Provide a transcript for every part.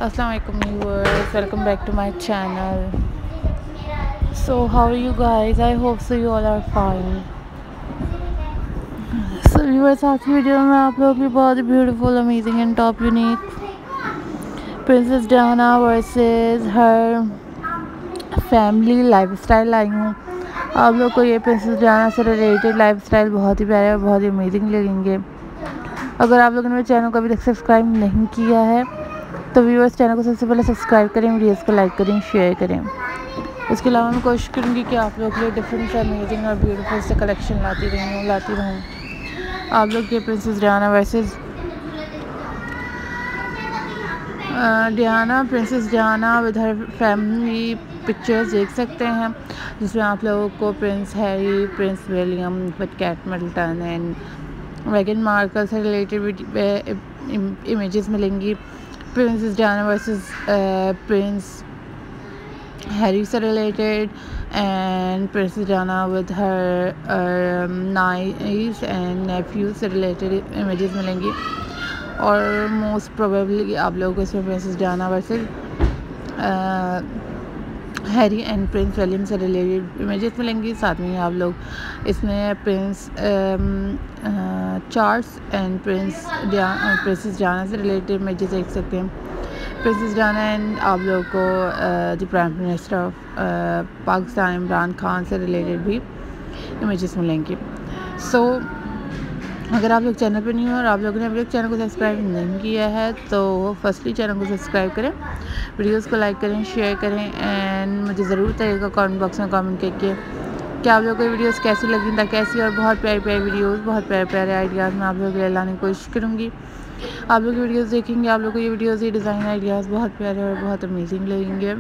Assalamualaikum viewers, welcome back to my channel. So how are you guys? I hope so you all are fine. So viewers, आज की video में आप लोगों की बहुत ही beautiful amazing and top unique princess Diana versus her family lifestyle लाई हूँ। आप लोग को ये प्रिंसेस डायना से रिलेटेड लाइफस्टाइल बहुत ही प्यारे और बहुत ही अमेजिंग लगेंगे। अगर आप लोगों ने मेरे चैनल को अभी तक सब्सक्राइब नहीं किया है तो व्यूअर्स चैनल को सबसे पहले सब्सक्राइब करें, वीडियोस को लाइक करें, शेयर करें। इसके अलावा मैं कोशिश करूँगी कि आप लोग के लिए डिफरेंट से अमेजिंग और ब्यूटीफुल से कलेक्शन लाती रहूँ। आप लोग के princess Diana versus princess Diana with her family pictures देख सकते हैं, जिसमें आप लोगों को prince Harry, prince William with Kate Middleton and मेगन मार्कल से रिलेटेड इमेजेस मिलेंगी। Princess Diana versus prince Harry से related and princess Diana with her niece and nephew से रिलेटेड इमेजेस मिलेंगी। और मोस्ट प्रोबेबली आप लोगों को इसमें princess Diana versus Harry and prince William से रिलेटेड इमेजेस मिलेंगी। साथ में आप लोग इसमें prince Charles and princess Diana से रिलेटेड इमेजेस देख सकते हैं। प्रिंसेस डायना एंड आप लोगों को the prime minister of Pakistan Imran Khan से रिलेटेड भी इमेजेस मिलेंगी। सो अगर आप लोग चैनल पर नहीं हो और आप लोगों ने अभी तक चैनल को सब्सक्राइब नहीं किया है तो फर्स्टली चैनल को सब्सक्राइब करें, वीडियोस को लाइक करें, शेयर करें एंड मुझे ज़रूर बताइएगा कमेंट बॉक्स में कमेंट करके कि आप लोगों को वीडियोस कैसी लगी। ताकि ऐसी और बहुत प्यारी प्यारी वीडियोस, बहुत प्यारे प्यारे आइडियाज़ मैं आप लोगों के लिए लाने की कोशिश करूँगी। आप लोग वीडियोस देखेंगे, आप लोग को ये वीडियोस, ये डिज़ाइन आइडियाज़ बहुत प्यारे और बहुत अमेजिंग लगेंगे।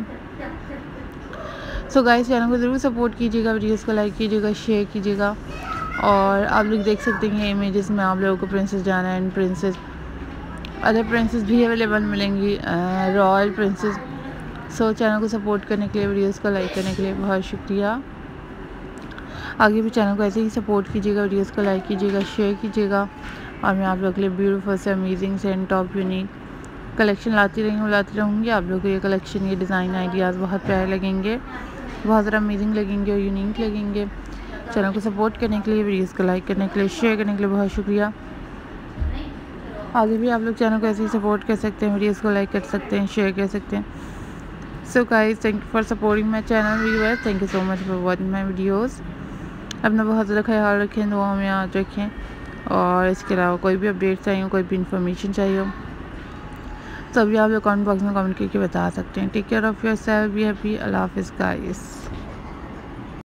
सो गाइस, चैनल को ज़रूर सपोर्ट कीजिएगा, वीडियोस को लाइक कीजिएगा, शेयर कीजिएगा। और आप लोग देख सकते हैं इमेजेस में आप लोगों को princess Diana and other princess भी अवेलेबल मिलेंगी, रॉयल प्रिंसेस। सो चैनल को सपोर्ट करने के लिए, वीडियोस को लाइक करने के लिए बहुत शुक्रिया। आगे भी चैनल को ऐसे ही सपोर्ट कीजिएगा, वीडियोस को लाइक कीजिएगा, शेयर कीजिएगा और मैं आप लोगों के लिए ब्यूटीफुल से अमेजिंग से एंड टॉप यूनिक कलेक्शन लाती रहूँगी। आप लोगों को ये कलेक्शन, ये डिज़ाइन आइडियाज़ बहुत प्यारे लगेंगे, बहुत ज़्यादा अमेजिंग लगेंगे और यूनिक लगेंगे। चैनल को सपोर्ट करने के लिए, वीडियोस को लाइक करने के लिए, शेयर करने के लिए बहुत शुक्रिया। आगे भी आप लोग चैनल को ऐसे ही सपोर्ट कर सकते हैं, वीडियोस को लाइक कर सकते हैं, शेयर कर सकते हैं। So guys, thank you for supporting my channel viewers, thank you so much for watching my videos. अपना बहुत ज़्यादा ख्याल रखें, दुआओं में याद रखें और इसके अलावा कोई भी अपडेट चाहिए हो, कोई भी इन्फॉर्मेशन चाहिए हो तो अभी आप लोग कमेंट बॉक्स में कमेंट करके बता सकते हैं। Take care of your self, be happy, Allah हाफ़िज़ गाइस।